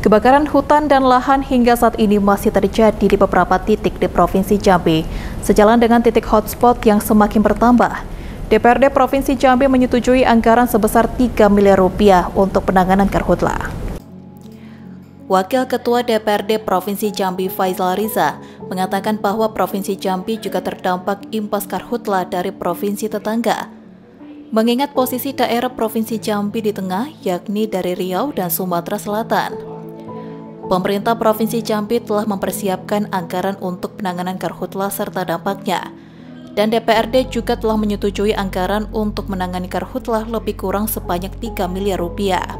Kebakaran hutan dan lahan hingga saat ini masih terjadi di beberapa titik di Provinsi Jambi. Sejalan dengan titik hotspot yang semakin bertambah, DPRD Provinsi Jambi menyetujui anggaran sebesar 3 miliar rupiah untuk penanganan karhutla. Wakil Ketua DPRD Provinsi Jambi Faisal Riza mengatakan bahwa Provinsi Jambi juga terdampak imbas karhutla dari provinsi tetangga. Mengingat posisi daerah Provinsi Jambi di tengah, yakni dari Riau dan Sumatera Selatan. Pemerintah Provinsi Jambi telah mempersiapkan anggaran untuk penanganan karhutla serta dampaknya. Dan DPRD juga telah menyetujui anggaran untuk menangani karhutla lebih kurang sebanyak 3 miliar rupiah.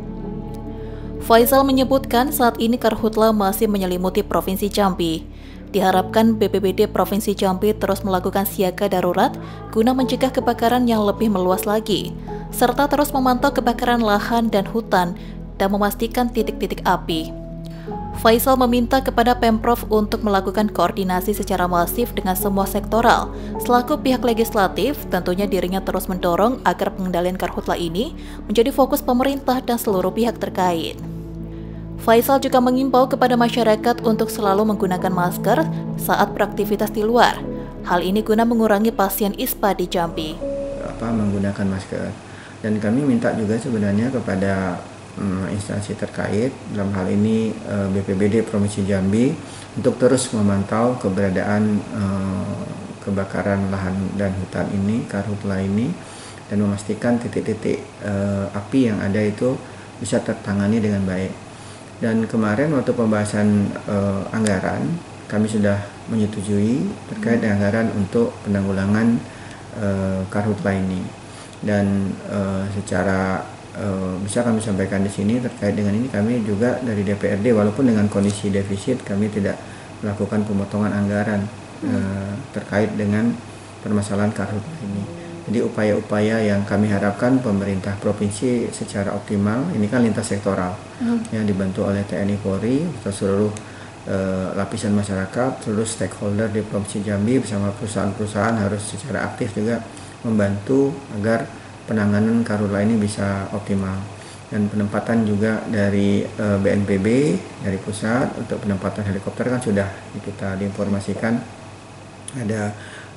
Faisal menyebutkan saat ini karhutla masih menyelimuti Provinsi Jambi. Diharapkan BPBD Provinsi Jambi terus melakukan siaga darurat guna mencegah kebakaran yang lebih meluas lagi, serta terus memantau kebakaran lahan dan hutan dan memastikan titik-titik api. Faisal meminta kepada Pemprov untuk melakukan koordinasi secara masif dengan semua sektoral. Selaku pihak legislatif, tentunya dirinya terus mendorong agar pengendalian karhutla ini menjadi fokus pemerintah dan seluruh pihak terkait. Faisal juga mengimbau kepada masyarakat untuk selalu menggunakan masker saat beraktivitas di luar. Hal ini guna mengurangi pasien ISPA di Jambi. Menggunakan masker. Dan kami minta juga sebenarnya kepada instansi terkait, dalam hal ini BPBD Provinsi Jambi, untuk terus memantau keberadaan kebakaran lahan dan hutan ini, karhutla ini, dan memastikan titik-titik api yang ada itu bisa tertangani dengan baik. Dan kemarin waktu pembahasan anggaran, kami sudah menyetujui terkait dengan anggaran untuk penanggulangan karhutla ini. Dan secara bisa kami sampaikan di sini terkait dengan ini, kami juga dari DPRD walaupun dengan kondisi defisit kami tidak melakukan pemotongan anggaran terkait dengan permasalahan karhutla ini. Jadi upaya-upaya yang kami harapkan pemerintah provinsi secara optimal, ini kan lintas sektoral yang dibantu oleh TNI Polri serta seluruh lapisan masyarakat, seluruh stakeholder di Provinsi Jambi bersama perusahaan-perusahaan harus secara aktif juga membantu agar penanganan karhutla ini bisa optimal. Dan penempatan juga dari BNPB dari pusat untuk penempatan helikopter kan sudah kita diinformasikan ada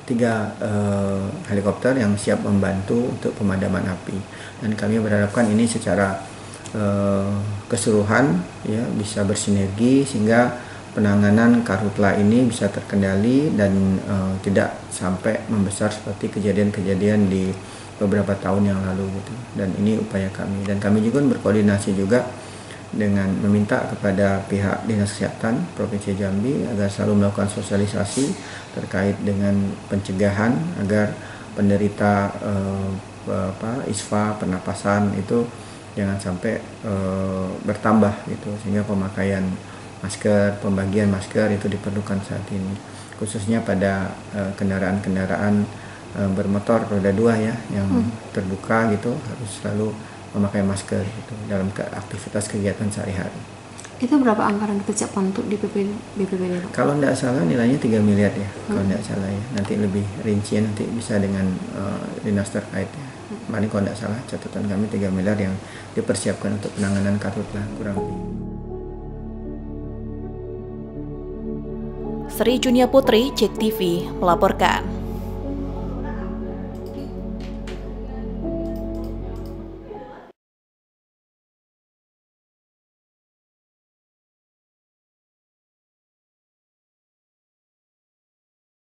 3 helikopter yang siap membantu untuk pemadaman api. Dan kami berharapkan ini secara keseluruhan ya bisa bersinergi sehingga penanganan karhutla ini bisa terkendali dan tidak sampai membesar seperti kejadian-kejadian di beberapa tahun yang lalu gitu. Dan ini upaya kami, dan kami juga berkoordinasi juga dengan meminta kepada pihak Dinas Kesehatan Provinsi Jambi agar selalu melakukan sosialisasi terkait dengan pencegahan agar penderita ISPA pernapasan itu jangan sampai bertambah gitu, sehingga pemakaian masker, pembagian masker itu diperlukan saat ini, khususnya pada kendaraan-kendaraan bermotor roda 2 ya yang terbuka gitu, harus selalu memakai masker gitu dalam aktivitas kegiatan sehari-hari. Itu berapa anggaran disiapkan untuk di BPBD? Kalau tidak salah nilainya 3 miliar ya, kalau tidak salah ya. Nanti lebih rincian nanti bisa dengan dinas terkait ya. Kemarin kalau tidak salah catatan kami 3 miliar yang dipersiapkan untuk penanganan karhutla kurang lebih. Sri Junia Putri, JEK TV melaporkan.